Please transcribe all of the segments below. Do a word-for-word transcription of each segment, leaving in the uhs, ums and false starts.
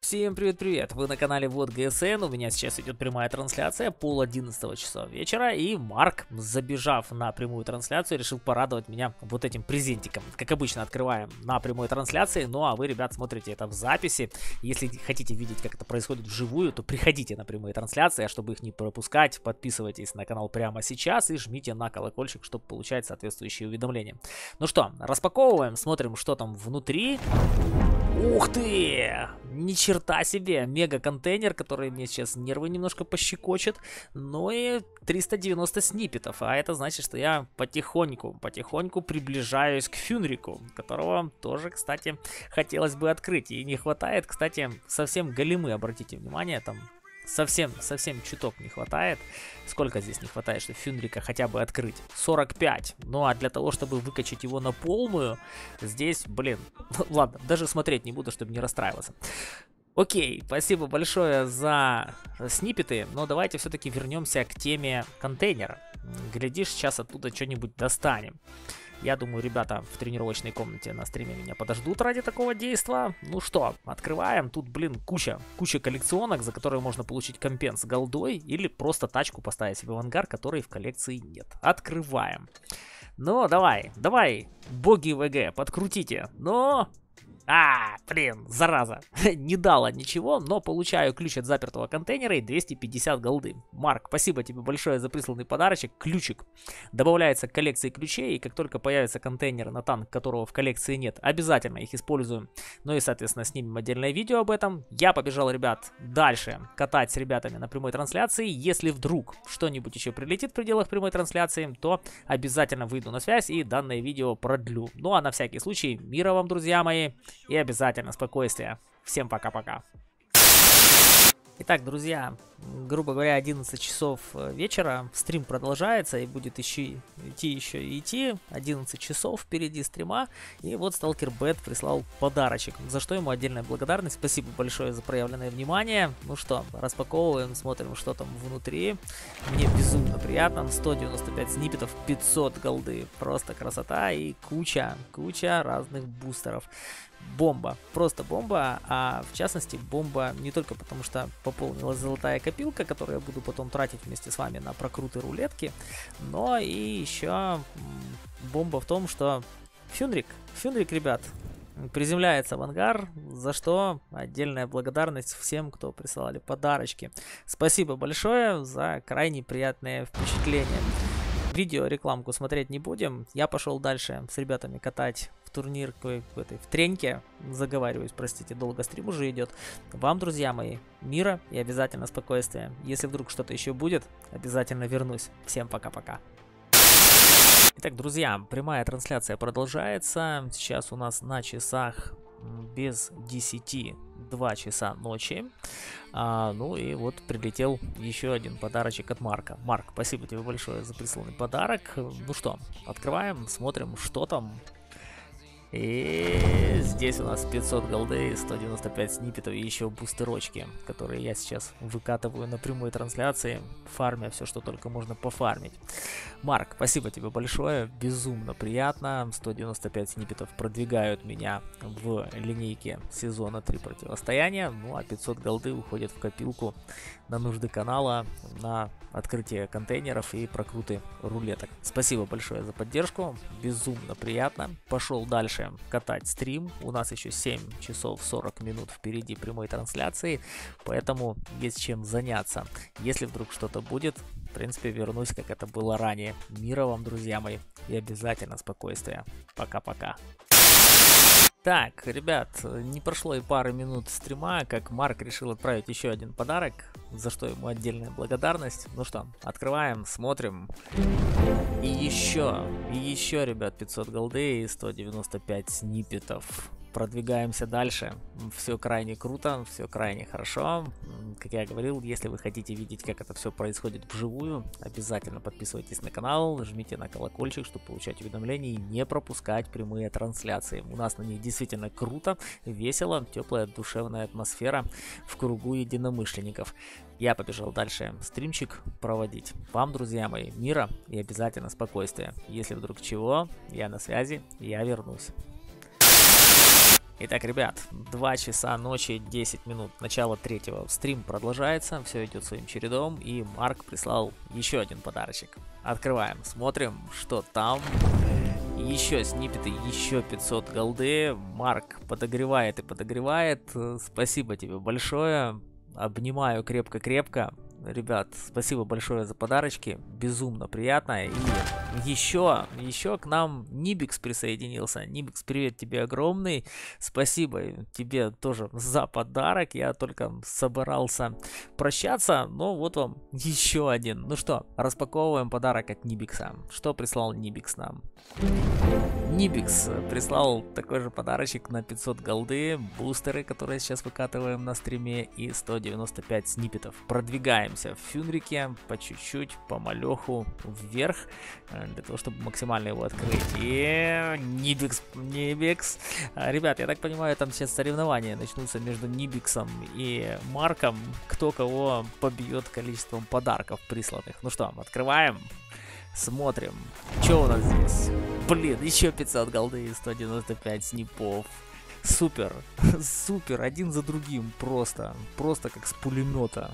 Всем привет-привет! Вы на канале Вот ГСН, у меня сейчас идет прямая трансляция, пол одиннадцатого часа вечера, и Марк, забежав на прямую трансляцию, решил порадовать меня вот этим презентиком. Как обычно, открываем на прямой трансляции, ну а вы, ребят, смотрите это в записи. Если хотите видеть, как это происходит вживую, то приходите на прямые трансляции, а чтобы их не пропускать, подписывайтесь на канал прямо сейчас и жмите на колокольчик, чтобы получать соответствующие уведомления. Ну что, распаковываем, смотрим, что там внутри. Ух ты! Ни черта себе! Мега-контейнер, который мне сейчас нервы немножко пощекочет. Ну и триста девяносто сниппетов. А это значит, что я потихоньку, потихоньку приближаюсь к Фюнрику, которого тоже, кстати, хотелось бы открыть. И не хватает, кстати, совсем големы, обратите внимание, там... Совсем, совсем чуток не хватает. Сколько здесь не хватает, чтобы Фюнрика хотя бы открыть? сорок пять. Ну а для того, чтобы выкачать его на полную, здесь, блин, ладно, даже смотреть не буду, чтобы не расстраиваться. Окей, спасибо большое за сниппеты, но давайте все-таки вернемся к теме контейнера. Глядишь, сейчас оттуда что-нибудь достанем. Я думаю, ребята в тренировочной комнате на стриме меня подождут ради такого действа. Ну что, открываем. Тут, блин, куча, куча коллекционок, за которые можно получить компенс голдой или просто тачку поставить себе в ангар, которой в коллекции нет. Открываем. Ну, давай, давай, боги ВГ, подкрутите. Но... А, блин, зараза. Не дала ничего, но получаю ключ от запертого контейнера и двести пятьдесят голды. Марк, спасибо тебе большое за присланный подарочек. Ключик добавляется к коллекции ключей, и как только появится контейнер на танк, которого в коллекции нет, обязательно их используем. Ну и, соответственно, снимем отдельное видео об этом. Я побежал, ребят, дальше катать с ребятами на прямой трансляции. Если вдруг что-нибудь еще прилетит в пределах прямой трансляции, то обязательно выйду на связь и данное видео продлю. Ну а на всякий случай, мира вам, друзья мои. И обязательно спокойствия. Всем пока-пока. Итак, друзья, грубо говоря, одиннадцать часов вечера. Стрим продолжается и будет еще идти, еще и идти. одиннадцать часов впереди стрима. И вот Сталкер Бэт прислал подарочек, за что ему отдельная благодарность. Спасибо большое за проявленное внимание. Ну что, распаковываем, смотрим, что там внутри. Мне безумно приятно. сто девяносто пять сниппетов, пятьсот голды. Просто красота и куча, куча разных бустеров. Бомба, просто бомба, а в частности бомба не только потому, что пополнилась золотая копилка, которую я буду потом тратить вместе с вами на прокруты рулетки, но и еще бомба в том, что Фюнрик, Фюнрик, ребят, приземляется в ангар, за что отдельная благодарность всем, кто присылали подарочки. Спасибо большое за крайне приятные впечатления. Видео рекламку смотреть не будем, я пошел дальше с ребятами катать в турнир в этой в треньке, заговариваюсь, простите, долго стрим уже идет. Вам, друзья мои, мира и обязательно спокойствия. Если вдруг что-то еще будет, обязательно вернусь. Всем пока-пока. Итак, друзья, прямая трансляция продолжается. Сейчас у нас на часах без десяти два часа ночи. А, ну и вот прилетел еще один подарочек от Марка. Марк, спасибо тебе большое за присланный подарок. Ну что, открываем, смотрим, что там. И здесь у нас пятьсот голды, сто девяносто пять сниппетов и еще бустерочки, которые я сейчас выкатываю на прямой трансляции, фармя все, что только можно пофармить. Марк, спасибо тебе большое, безумно приятно. сто девяносто пять сниппетов продвигают меня в линейке сезона три противостояния, ну а пятьсот голды уходят в копилку на нужды канала, на открытие контейнеров и прокруты рулеток. Спасибо большое за поддержку, безумно приятно. Пошел дальше катать стрим, у нас еще семь часов сорок минут впереди прямой трансляции, поэтому есть чем заняться. Если вдруг что-то будет, в принципе, вернусь, как это было ранее. Мира вам, друзья мои, и обязательно спокойствия. Пока-пока. Так, ребят, не прошло и пары минут стрима, как Марк решил отправить еще один подарок, за что ему отдельная благодарность. Ну что, открываем, смотрим. И еще, и еще, ребят, пятьсот голды и сто девяносто пять сниппетов. Продвигаемся дальше. Все крайне круто, все крайне хорошо. Как я говорил, если вы хотите видеть, как это все происходит вживую, обязательно подписывайтесь на канал, жмите на колокольчик, чтобы получать уведомления и не пропускать прямые трансляции. У нас на них действительно круто, весело, теплая душевная атмосфера в кругу единомышленников. Я побежал дальше стримчик проводить. Вам, друзья мои, мира и обязательно спокойствия. Если вдруг чего, я на связи, я вернусь. Итак, ребят, два часа ночи, десять минут, начало третьего. Стрим продолжается, все идет своим чередом, и Марк прислал еще один подарочек. Открываем, смотрим, что там. Еще снипеты, еще пятьсот голды. Марк подогревает и подогревает. Спасибо тебе большое. Обнимаю крепко-крепко. Ребят, спасибо большое за подарочки. Безумно приятно. И еще, еще к нам Нибикс присоединился. Нибикс, привет тебе огромный. Спасибо тебе тоже за подарок. Я только собирался прощаться, но вот вам еще один. Ну что, распаковываем подарок от Нибикса. Что прислал Нибикс нам? Нибикс прислал такой же подарочек на пятьсот голды, бустеры, которые сейчас выкатываем на стриме, и сто девяносто пять сниппетов. Продвигаемся в Фюнрике по чуть-чуть, по малеху вверх, для того, чтобы максимально его открыть. И Нибикс, Нибикс. Ребят, я так понимаю, там сейчас соревнования начнутся между Нибиксом и Марком, кто кого побьет количеством подарков присланных. Ну что, открываем. Смотрим, что у нас здесь. Блин, еще пятьсот голды и сто девяносто пять снипов. Супер, супер, один за другим, просто, просто как с пулемета.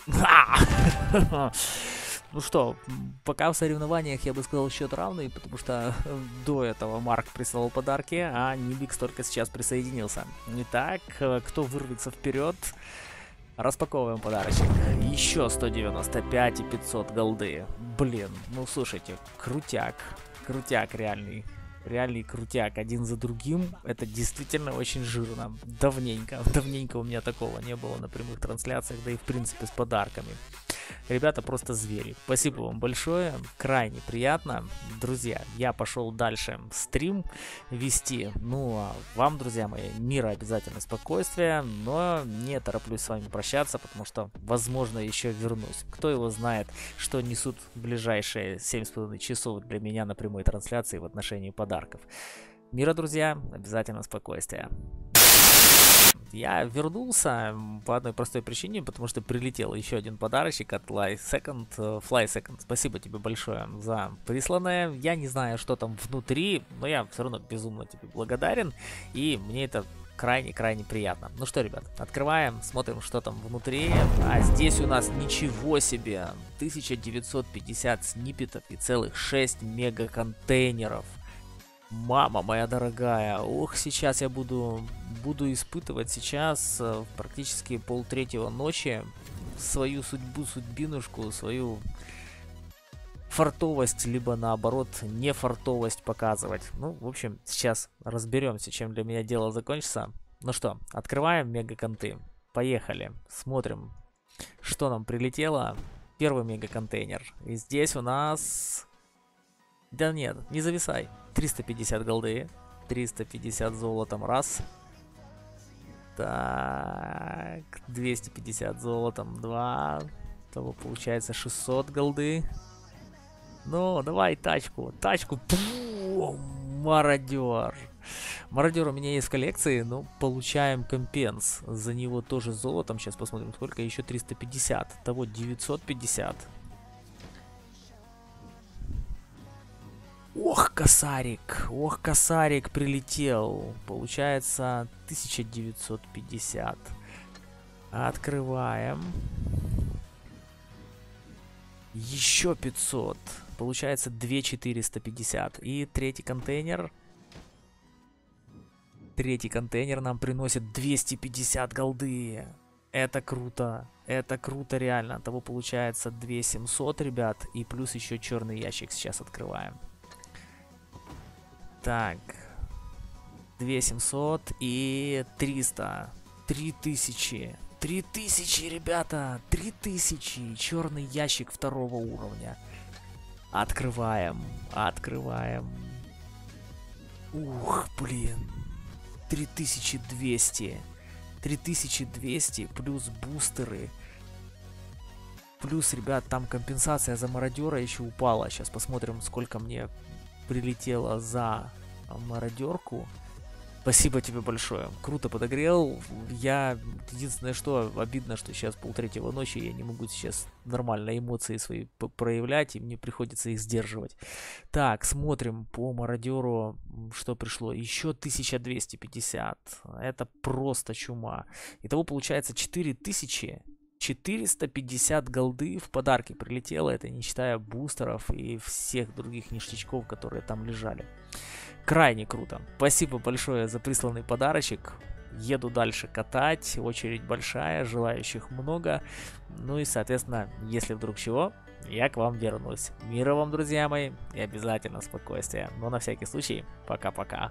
Ну что, пока в соревнованиях я бы сказал счет равный, потому что до этого Марк прислал подарки, а Нибикс только сейчас присоединился. Итак, кто вырвется вперед? Распаковываем подарочек. Еще сто девяносто пять и пятьсот голды. Блин, ну слушайте, крутяк. Крутяк реальный. Реальный крутяк. Один за другим. Это действительно очень жирно. Давненько. Давненько у меня такого не было на прямых трансляциях, да и в принципе с подарками. Ребята просто звери. Спасибо вам большое. Крайне приятно. Друзья, я пошел дальше стрим вести. Ну, а вам, друзья мои, мира обязательно, спокойствия. Но не тороплюсь с вами прощаться, потому что, возможно, еще вернусь. Кто его знает, что несут ближайшие семь с половиной часов для меня на прямой трансляции в отношении подарков. Мира, друзья, обязательно спокойствия. Я вернулся по одной простой причине, потому что прилетел еще один подарочек от Fly Second. Fly Second, спасибо тебе большое за присланное. Я не знаю, что там внутри, но я все равно безумно тебе благодарен, и мне это крайне-крайне приятно. Ну что, ребят, открываем, смотрим, что там внутри. А здесь у нас ничего себе, тысяча девятьсот пятьдесят сниппетов и целых шесть мега-контейнеров. Мама моя дорогая, ох, сейчас я буду, буду испытывать сейчас э, практически полтретьего ночи свою судьбу, судьбинушку, свою фартовость, либо наоборот не фартовость показывать. Ну, в общем, сейчас разберемся, чем для меня дело закончится. Ну что, открываем мега-конты. Поехали, смотрим, что нам прилетело. Первый мега-контейнер. И здесь у нас... Да нет, не зависай. триста пятьдесят голды, триста пятьдесят золотом, раз. Так, двести пятьдесят золотом, два. Того получается шестьсот голды. Ну, давай тачку, тачку. Пу, мародер. Мародер у меня есть в коллекции, но получаем компенс. За него тоже золотом. Сейчас посмотрим, сколько еще триста пятьдесят. Того девятьсот пятьдесят. Ох, косарик, ох, косарик прилетел. Получается тысяча девятьсот пятьдесят. Открываем. Еще пятьсот. Получается две тысячи четыреста пятьдесят. И третий контейнер. Третий контейнер нам приносит двести пятьдесят голды. Это круто. Это круто реально. Того получается две тысячи семьсот, ребят. И плюс еще черный ящик сейчас открываем. Так, две тысячи семьсот и триста. три тысячи. три тысячи, ребята. три тысячи. Черный ящик второго уровня. Открываем. Открываем. Ух, блин. три тысячи двести. три тысячи двести плюс бустеры. Плюс, ребят, там компенсация за мародера еще упала. Сейчас посмотрим, сколько мне прилетело за мародерку. Спасибо тебе большое. Круто подогрел. Я... Единственное, что обидно, что сейчас полтретьего ночи, я не могу сейчас нормально эмоции свои проявлять, и мне приходится их сдерживать. Так, смотрим по мародеру, что пришло. Еще тысяча двести пятьдесят. Это просто чума. Итого получается четыре тысячи четыреста пятьдесят голды в подарки прилетело. Это не считая бустеров и всех других ништячков, которые там лежали. Крайне круто. Спасибо большое за присланный подарочек. Еду дальше катать. Очередь большая, желающих много. Ну и, соответственно, если вдруг чего, я к вам вернусь. Мира вам, друзья мои, и обязательно спокойствия. Но на всякий случай, пока-пока.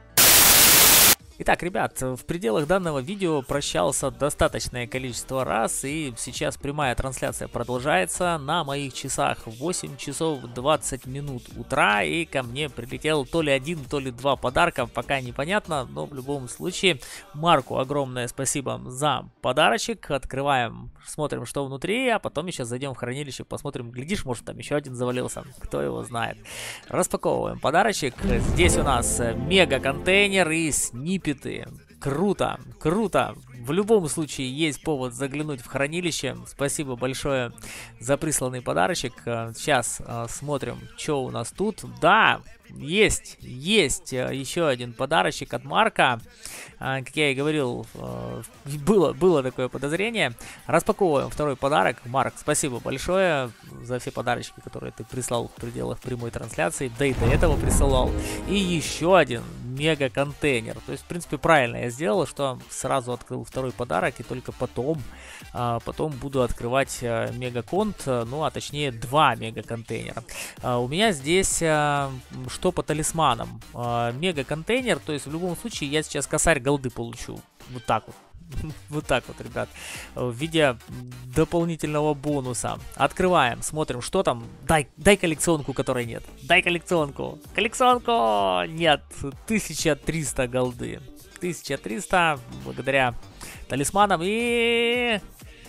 Итак, ребят, в пределах данного видео прощался достаточное количество раз, и сейчас прямая трансляция продолжается. На моих часах восемь часов двадцать минут утра, и ко мне прилетел то ли один, то ли два подарка, пока непонятно, но в любом случае Марку огромное спасибо за подарочек. Открываем, смотрим, что внутри, а потом еще зайдем в хранилище, посмотрим, глядишь, может там еще один завалился, кто его знает. Распаковываем подарочек. Здесь у нас мега-контейнер и сниппет. Круто, круто. В любом случае есть повод заглянуть в хранилище. Спасибо большое за присланный подарочек. Сейчас э, смотрим, что у нас тут. Да, есть, есть еще один подарочек от Марка. Э, как я и говорил, э, было, было такое подозрение. Распаковываем второй подарок. Марк, спасибо большое за все подарочки, которые ты прислал в пределах прямой трансляции. Да и до этого присылал. И еще один мега-контейнер. То есть, в принципе, правильно я сделал, что сразу открыл второй подарок, и только потом, а, потом буду открывать а, мега-конт, ну, а точнее, два мега-контейнера. А, у меня здесь а, что по талисманам? А, мега-контейнер, то есть, в любом случае, я сейчас косарь голды получу. Вот так вот. Вот так вот, ребят, в виде дополнительного бонуса. Открываем, смотрим, что там. Дай, дай коллекционку, которой нет. Дай коллекционку. Коллекционку! Нет, тысяча триста голды. тысяча триста благодаря талисманам и...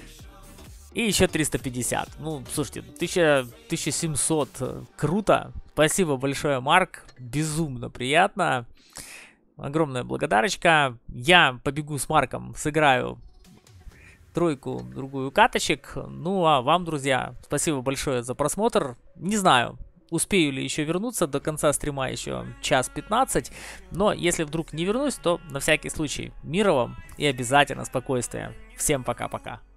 И еще триста пятьдесят. Ну, слушайте, тысяча семьсот. Круто. Спасибо большое, Марк. Безумно приятно. Огромная благодарочка. Я побегу с Марком, сыграю тройку, другую каточек. Ну, а вам, друзья, спасибо большое за просмотр. Не знаю, успею ли еще вернуться до конца стрима, еще час пятнадцать. Но если вдруг не вернусь, то на всякий случай мира вам и обязательно спокойствия. Всем пока-пока.